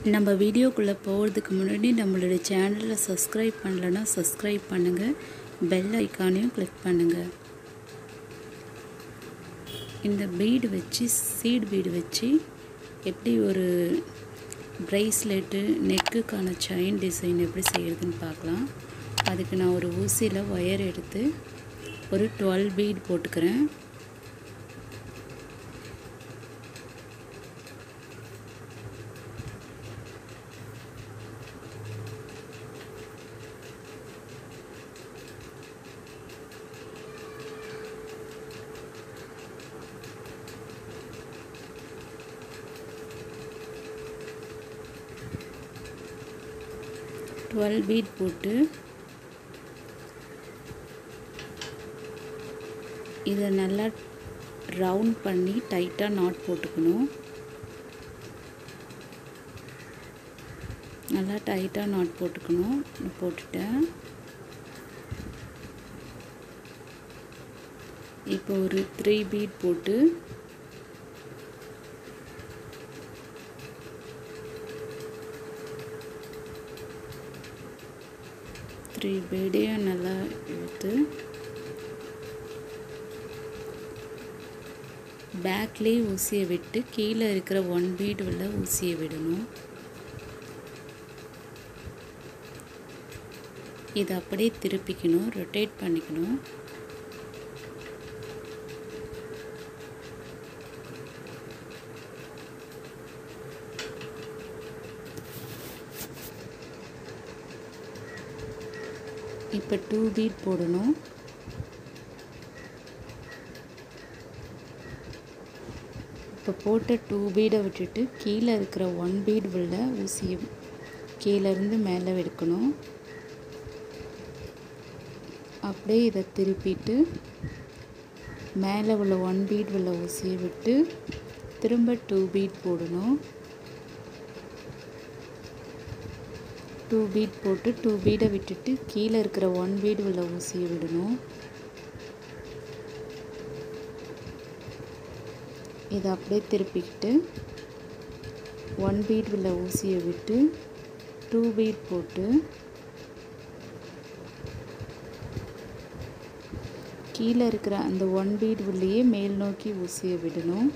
நம்ம வீடியோக்குள்ளே போகிறதுக்கு முன்னாடி நம்மளுடைய சேனலை சப்ஸ்கிரைப் பண்ணலைன்னா சப்ஸ்கிரைப் பண்ணுங்கள், பெல் ஐக்கானையும் கிளிக் பண்ணுங்கள். இந்த பீடு வச்சு சீட் பீடு வச்சு எப்படி ஒரு ப்ரைஸ்லெட்டு நெக்குக்கான செயின் டிசைன் எப்படி செய்கிறதுன்னு பார்க்கலாம். அதுக்கு நான் ஒரு ஊசியில் ஒயர் எடுத்து ஒரு 12 பீட் போட்டுக்கிறேன். பீட் போட்டு இதை நல்லா ரவுண்ட் பண்ணி டைட்டாக நாட் போட்டுக்கணும். நல்லா டைட்டாக நாட் போட்டுக்கணும். போட்டுட்டேன். இப்போ ஒரு 3 பீட் போட்டு பீடையும் நல்லா இழுத்து பேக்லேயே ஊசியை விட்டு கீழே இருக்கிற 1 பீட் உள்ள ஊசியை விடணும். இதை அப்படியே திருப்பிக்கணும், ரொட்டேட் பண்ணிக்கணும். இப்போ 2 பீட் போடணும். இப்போ போட்ட 2 பீடை விட்டுட்டு கீழே இருக்கிற 1 பீட் உள்ள ஊசியை கீழேருந்து மேலே எடுக்கணும். அப்படியே இதை திருப்பிட்டு மேலே உள்ள 1 பீட் உள்ள ஊசியை விட்டு திரும்ப 2 பீட் போடணும். 2 பீட் போட்டு 2 பீடை விட்டுட்டு கீழே இருக்கிற 1 பீட் உள்ள ஊசியை விடணும். இதை அப்படியே திருப்பிக்கிட்டு 1 பீட் உள்ள ஊசியை விட்டு 2 பீட் போட்டு கீழே இருக்கிற அந்த 1 பீட் உள்ளேயே மேல் நோக்கி ஊசியை விடணும்.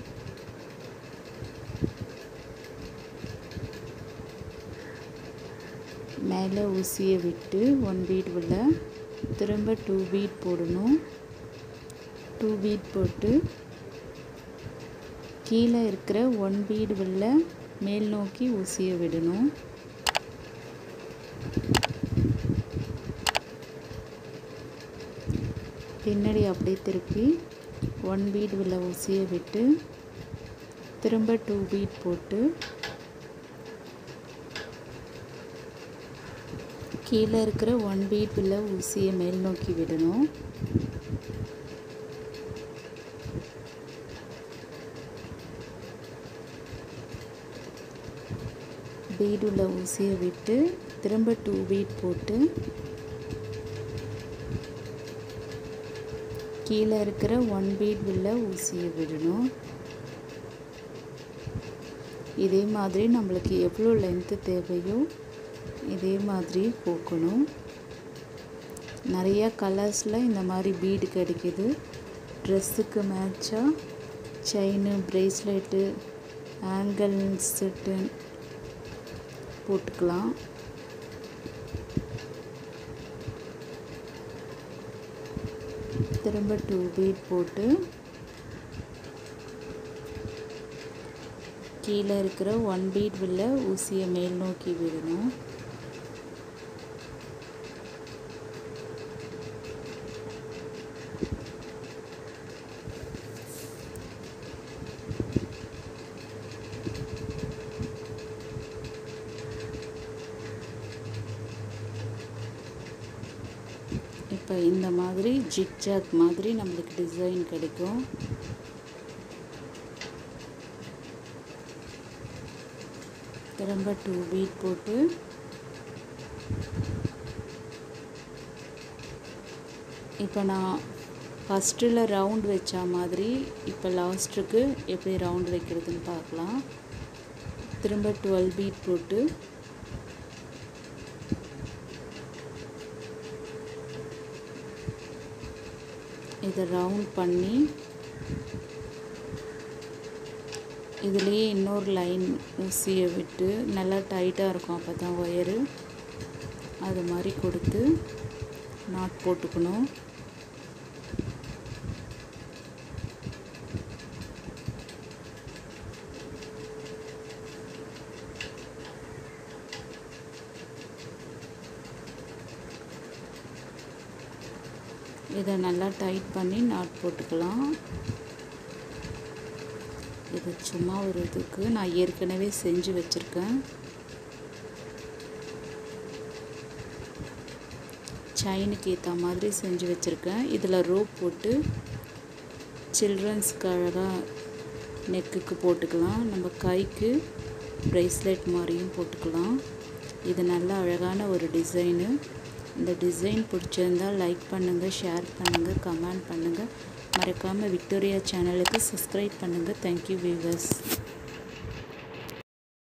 மேலே ஊசியை விட்டு 1 பீட் உள்ள திரும்ப 2 பீட் போடணும். 2 பீட் போட்டு கீழே இருக்கிற 1 பீட் உள்ள மேல் நோக்கி ஊசியை விடணும். பின்னாடி அப்படியே திருப்பி 1 பீட் உள்ள ஊசியை விட்டு திரும்ப 2 பீட் போட்டு கீழே இருக்கிற 1 பீட் உள்ள ஊசியை மேல் நோக்கி விடணும். பீட் உள்ள ஊசியை விட்டு திரும்ப 2 பீட் போட்டு கீழே இருக்கிற 1 பீட் உள்ள ஊசியை விடணும். இதே மாதிரி நம்மளுக்கு எவ்வளோ லென்த்து தேவையோ இதே மாதிரி போக்கணும். நிறையா கலர்ஸில் இந்த மாதிரி பீடு கிடைக்கிது. ட்ரெஸ்ஸுக்கு மேட்சாக செயினு, ப்ரேஸ்லெட்டு, ஆங்கிள் செட்டு போட்டுக்கலாம். திரும்ப 2 பீட் போட்டு கீழே இருக்கிற 1 பீட் உள்ள ஊசியை மேல் நோக்கி விடணும். இப்போ இந்த மாதிரி ஜிக்ஜாக் மாதிரி நம்மளுக்கு டிசைன் கிடைக்கும். திரும்ப 2 பீட் போட்டு இப்போ நான் ஃபஸ்ட்டில் ரவுண்ட் வச்ச மாதிரி இப்போ லாஸ்ட்டுக்கு எப்படி ரவுண்ட் வைக்கிறதுன்னு பார்க்கலாம். திரும்ப 12 பீட் போட்டு இதை ரவுண்ட் பண்ணி இதுலேயே இன்னொரு லைன் ஊசியை விட்டு நல்லா டைட்டாக இருக்கும், அப்போ தான் ஒயரு அது மாதிரி கொடுத்து நாட் போட்டுக்கணும். இதை நல்லா டைட் பண்ணி நாட் போட்டுக்கலாம். இது சும்மா ஒரு இதுக்கு நான் ஏற்கனவே செஞ்சு வச்சுருக்கேன். செயினுக்கு ஏற்ற மாதிரி செஞ்சு வச்சுருக்கேன். இதில் ரோப் போட்டு சில்ட்ரன்ஸ்க்கு அழகாக நெக்குக்கு போட்டுக்கலாம், நம்ம கைக்கு ப்ரேஸ்லெட் மாதிரியும் போட்டுக்கலாம். இது நல்ல அழகான ஒரு டிசைனு. இந்த டிசைன் பிடிச்சிருந்தால் லைக் பண்ணுங்கள், ஷேர் பண்ணுங்கள், கமெண்ட் பண்ணுங்கள். மறக்காமல் விக்டோரியா சேனலுக்கு சப்ஸ்கிரைப் பண்ணுங்கள். Thank you viewers.